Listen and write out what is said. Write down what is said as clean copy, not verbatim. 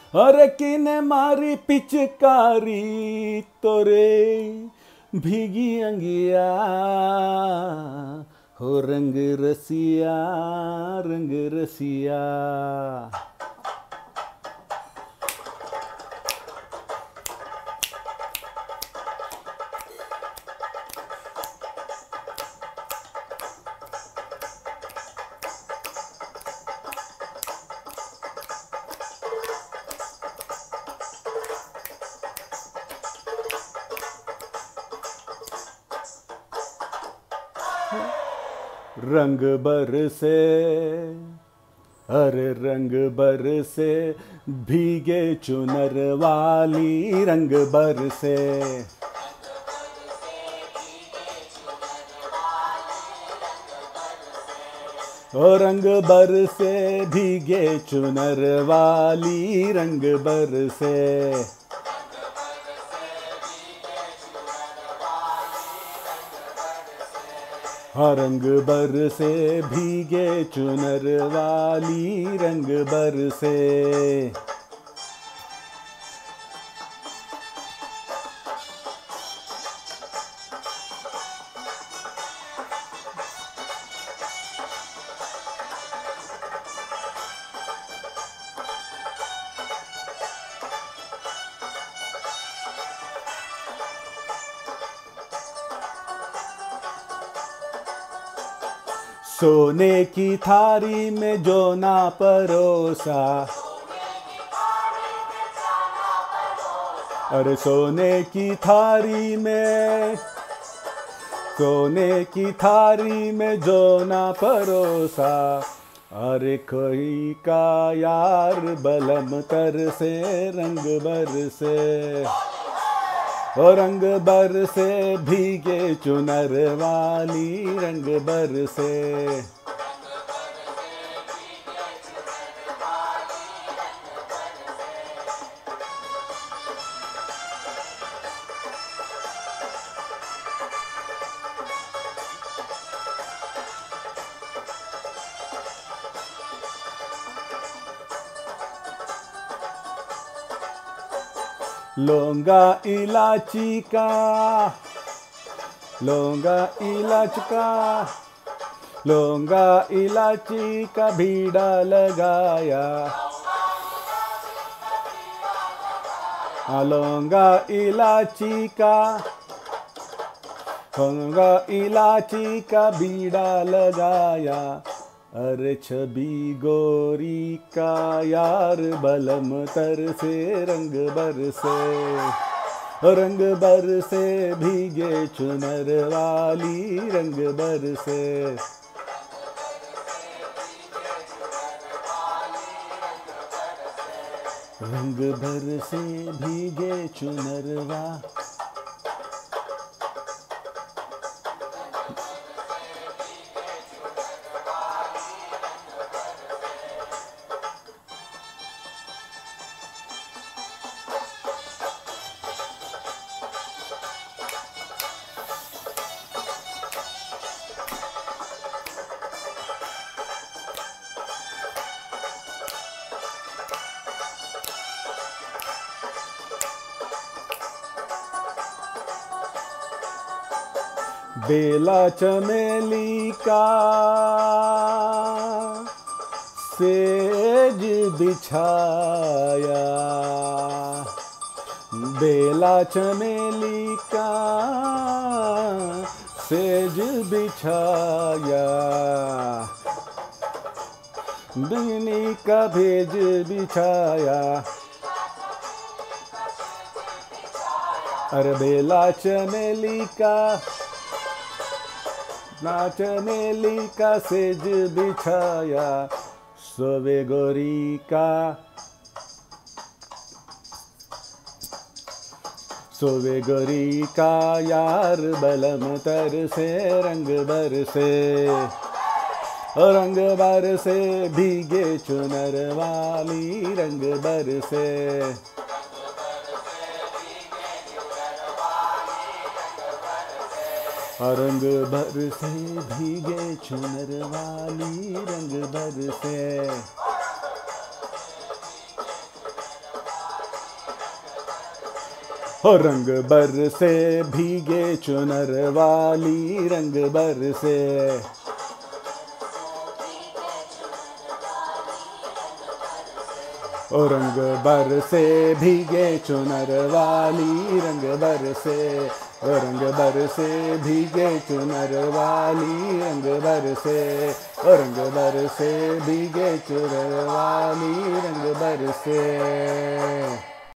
अरे किने मारी पिचकारी तोरे भीगी अंगिया, हो रंग रसिया रंग रसिया। रंग बरसे, अरे रंग बरसे, भीगे चुनर वाली रंग बरसे। ओ रंग बरसे, भीगे चुनर वाली रंग बरसे। रंग बरसे, भीगे चुनर वाली रंग बरसे। सोने की थारी में जो ना परोसा, अरे सोने की थारी में, सोने की थारी में जो ना परोसा। अरे कोई का यार बलम तर से रंग बरसे। ओ रंग बरसे, भीगे चुनर वाली रंग बरसे। लौंगा इलाची का, लौंगा इलाच का, लौंगा इलाची का बीड़ा लगाया। लौंगा इलाची का, लौंगा इलाची का बीड़ा लगाया। अरे छवि गोरी का यार बलम तर से रंग बरसे। रंग बरसे, भीगे चुनर वाली रंग बरसे। रंग बरसे, भीगे चुनर वाली। बेला चमेली का सेज बिछाया, बेला चमेली का सेज बिछाया। बिगनी का भेज बिछाया। अरे बेला चमेली का, चमेली का सेज बिछाया। सोवे गोरी का, सोवे गोरी का यार बलम तर से रंग बरसे। रंग बरसे, भीगे चुनर वाली रंग बरसे। रंग बरसे, भीगे चुनर वाली रंग बरसे। हो रंग बरसे भीगे चुनर वाली, रंग बरसे। ओ रंग बरसे भीगे चुनर वाली, रंग बरसे। ओ रंग बरसे भीगे चुनर वाली, रंग बरसे। ओ रंग बरसे भीगे चुनर वाली, रंग बरसे।